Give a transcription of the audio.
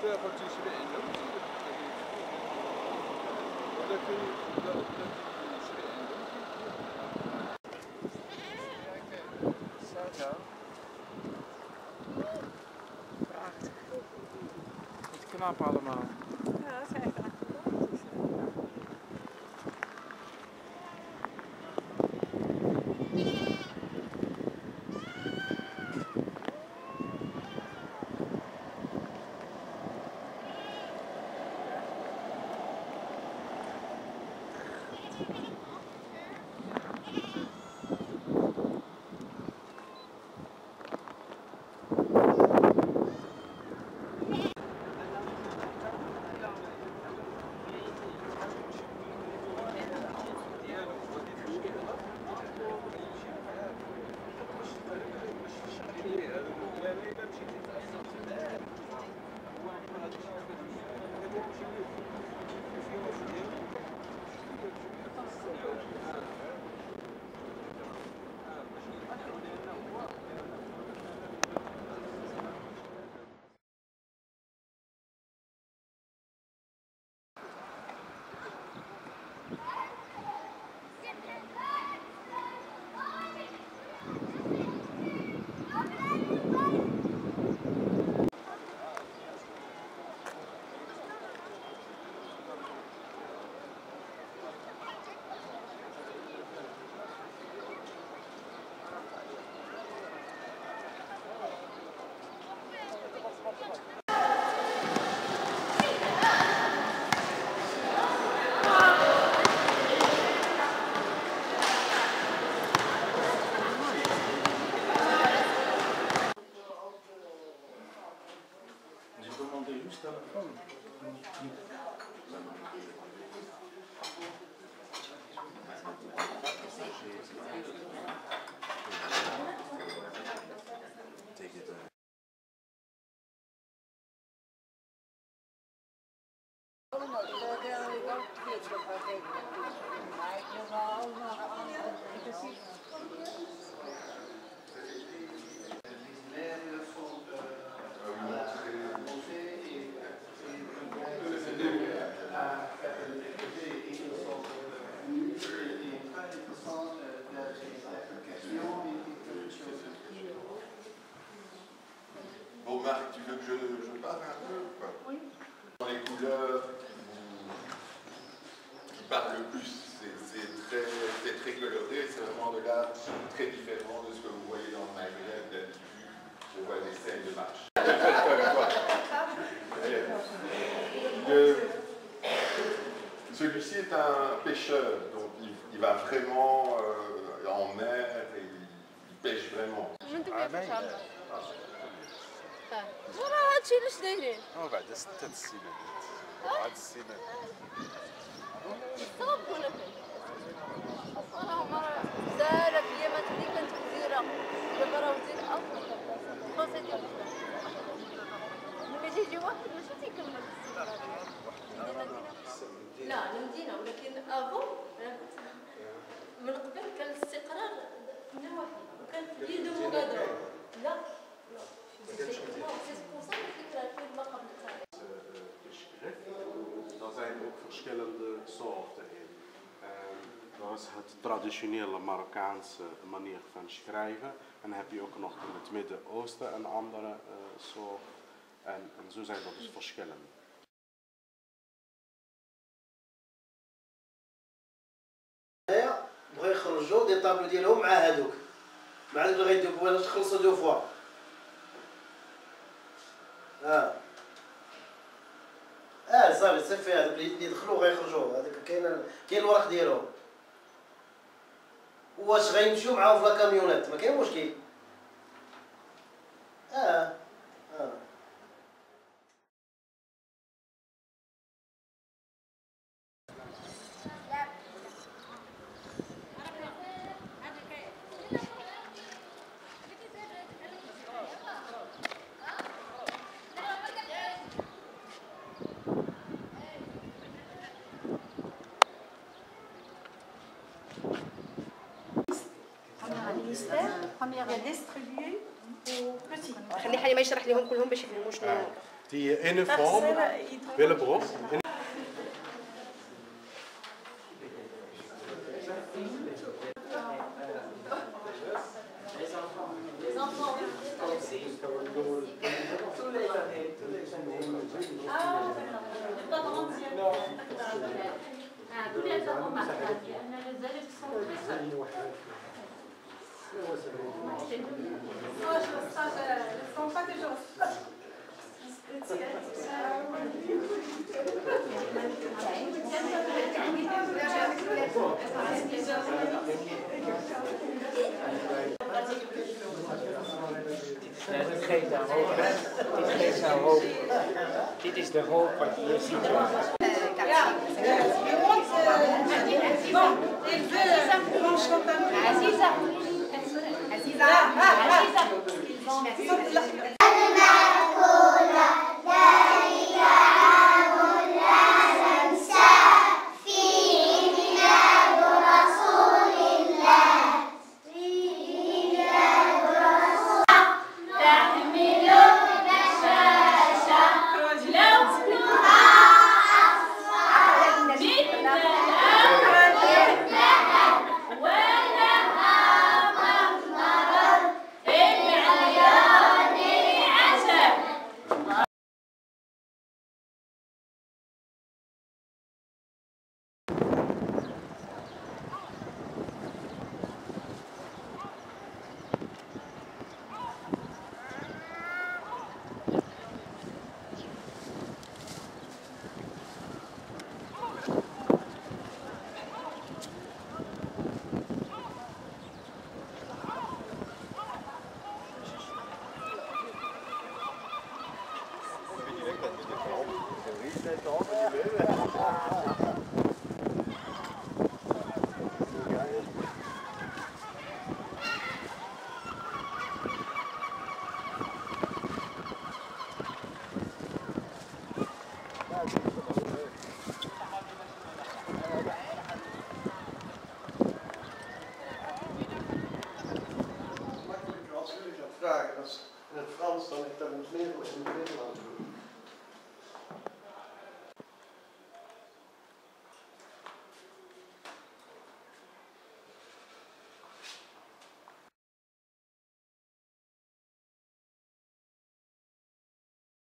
Prachtig. Wat knap allemaal. Ja, dat is echt fantastisch. Bon, Marc, tu veux que je parle un peu ou pas? Oui. Dans les couleurs qui parlent le plus, c'est très coloré, c'est vraiment de l'art très différent de ce que vous voyez dans le Maghreb d'habitude. On voit des scènes de marche. Celui-ci est un pêcheur, donc il va vraiment en mer et il pêche vraiment. ورا هادشي علاش دايرين؟ بعد 6 سنين. بعد السنين. صعب ولا فين؟ مرة بزاف ايامات اللي كانت في الجزيرة، دابا راه وزير أفضل. خاصة ديال ملي تيجي واحد ماشي تيكمل لا المدينة، ولكن أفو من قبل كان الاستقرار نواحي وكان في يد مغادرة. لا Daar zijn ook verschillende soorten in. Dat is het traditionele Marokkaanse manier van schrijven. En dan heb je ook nog in het Midden-Oosten een andere soort. En zo zijn er dus verschillende. بغاو يخرجوا دي طابلو ديالهم مع هادوك مع هادوك اللي غيدوك ولا تخلصوا دو فوا. صافي صافي هذوك اللي يدخلوا غيخرجوا، هذاك كاين الورق ديالهم. واش غيمشيو معاهم في لاكاميونات ما كاين مشكل. خلي حالي ما يشرح لهم كلهم باش يفهموا شنو. Die uniform Willebroek. tous les enfants marquent, les élèves sont très seuls. Moi, je ne sens pas toujours. Dit is de hoop wat je hier ziet. Aziza.